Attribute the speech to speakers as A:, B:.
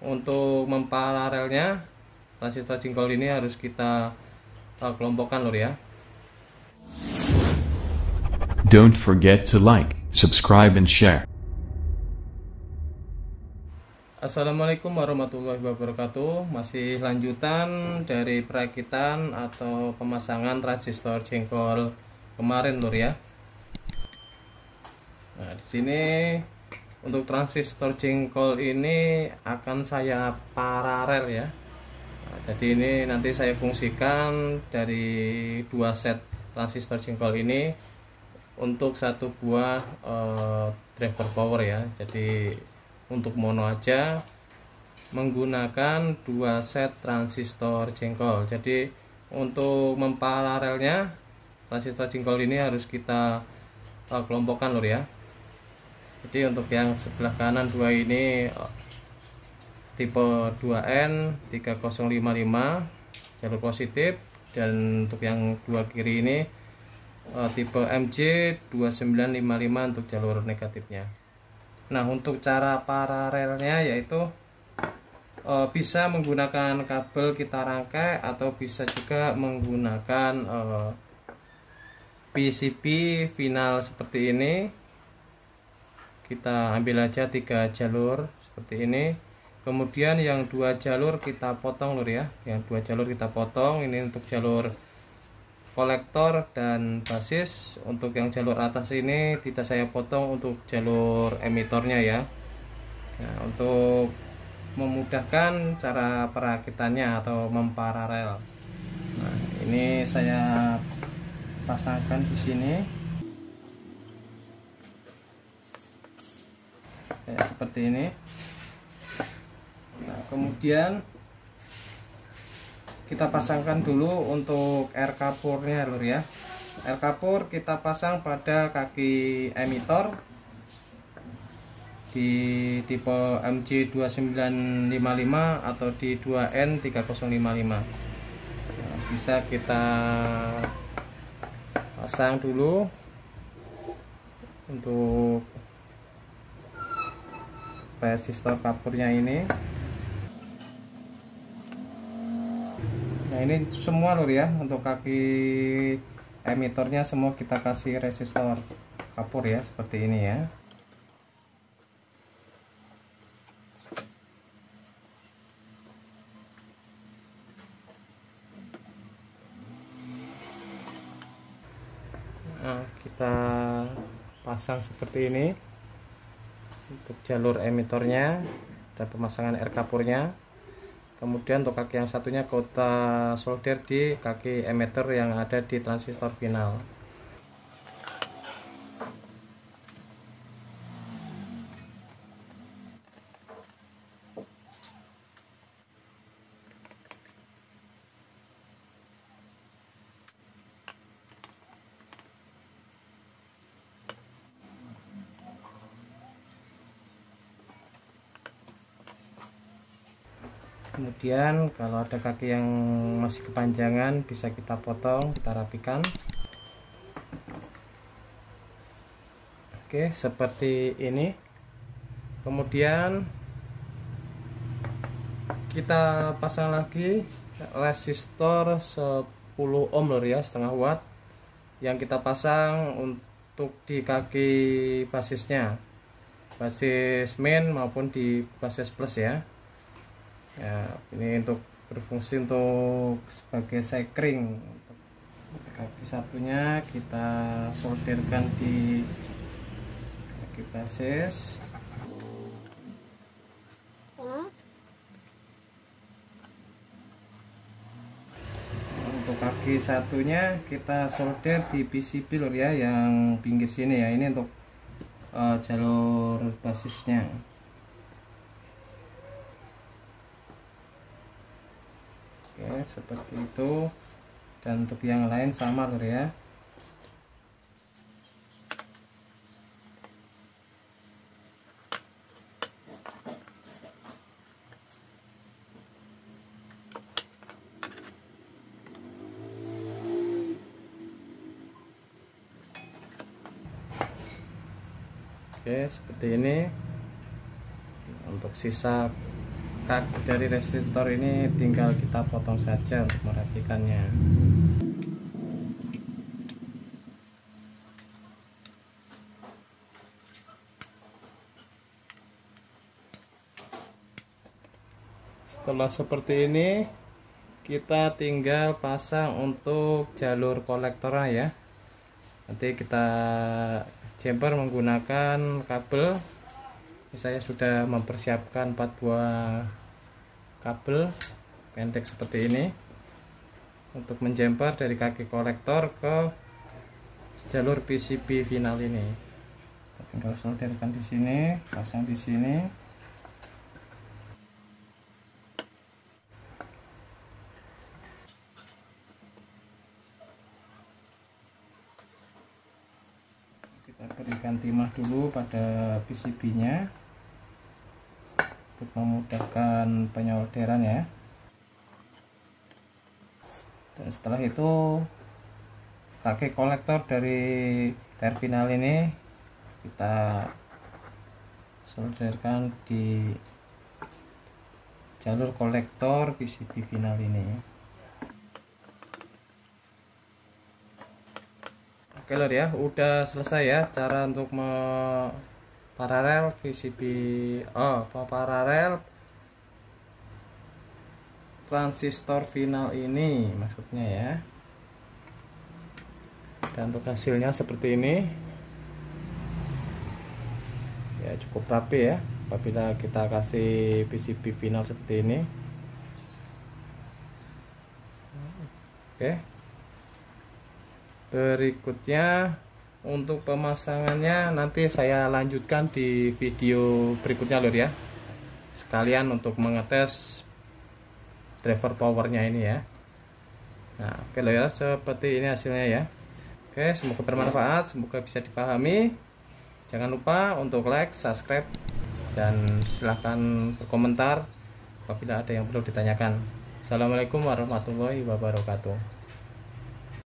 A: untuk memparalelnya transistor jengkol ini harus kita kelompokkan lur ya.
B: Don't forget to like, subscribe and share.
A: Assalamualaikum warahmatullahi wabarakatuh. Masih lanjutan dari perakitan atau pemasangan transistor jengkol kemarin lur ya. Nah, di sini untuk transistor jengkol ini akan saya paralel ya. Nah, jadi ini nanti saya fungsikan dari dua set transistor jengkol ini untuk satu buah driver power ya. Jadi untuk mono aja menggunakan dua set transistor jengkol. Jadi untuk memparalelnya transistor jengkol ini harus kita kelompokkan lur ya. Jadi untuk yang sebelah kanan dua ini tipe 2N 3055 jalur positif, dan untuk yang dua kiri ini tipe MJ 2955 untuk jalur negatifnya. Nah, untuk cara paralelnya yaitu bisa menggunakan kabel kita rangkai atau bisa juga menggunakan PCB final seperti ini. Kita ambil aja 3 jalur seperti ini. Kemudian yang 2 jalur kita potong lur ya. Yang 2 jalur kita potong. Ini untuk jalur kolektor dan basis. Untuk yang jalur atas ini tidak saya potong untuk jalur emitornya ya. Nah, untuk memudahkan cara perakitannya atau memparalel. Nah, ini saya pasangkan di sini. Kayak seperti ini. Nah, kemudian kita pasangkan dulu untuk air kapurnya lur ya. Air kapur kita pasang pada kaki emitor di tipe MJ2955 atau di 2N3055. Nah, bisa kita pasang dulu untuk resistor kapurnya ini. Nah, ini semua lur ya, untuk kaki emitornya semua kita kasih resistor kapur ya, seperti ini ya. Nah, kita pasang seperti ini untuk jalur emitornya dan pemasangan air kapurnya. Kemudian untuk kaki yang satunya kita solder di kaki emitter yang ada di transistor final. Kemudian kalau ada kaki yang masih kepanjangan bisa kita potong, kita rapikan. Oke, seperti ini. Kemudian kita pasang lagi resistor 10 ohm lur ya, setengah watt yang kita pasang untuk di kaki basisnya, basis main maupun di basis plus ya. Ya, ini untuk berfungsi untuk sebagai sekring. Kaki satunya kita solderkan di kaki basis. Untuk kaki satunya kita solder di PCB lur ya, yang pinggir sini ya. Ini untuk jalur basisnya. Oke, seperti itu. Dan untuk yang lain sama lur ya. Oke, seperti ini. Untuk sisa kaki dari resistor ini tinggal kita potong saja untuk merapikannya. Setelah seperti ini, kita tinggal pasang untuk jalur kolektornya ya. Nanti kita jumper menggunakan kabel. Saya sudah mempersiapkan 4 buah kabel pendek seperti ini untuk menjumper dari kaki kolektor ke jalur PCB final ini. Kita tinggal solderkan di sini, pasang di sini. Kita berikan timah dulu pada PCB-nya untuk memudahkan penyolderan ya. Dan setelah itu kaki kolektor dari terminal ini kita solderkan di jalur kolektor PCB final ini. Oke lor ya, udah selesai ya cara untuk paralel PCB paralel transistor final ini maksudnya ya. Dan untuk hasilnya seperti ini ya, cukup rapi ya apabila kita kasih PCB final seperti ini. Oke, berikutnya untuk pemasangannya nanti saya lanjutkan di video berikutnya lor ya, sekalian untuk mengetes driver powernya ini ya. Nah oke lor ya, seperti ini hasilnya ya. Oke, semoga bermanfaat, semoga bisa dipahami. Jangan lupa untuk like, subscribe, dan silahkan berkomentar apabila ada yang perlu ditanyakan. Assalamualaikum warahmatullahi wabarakatuh.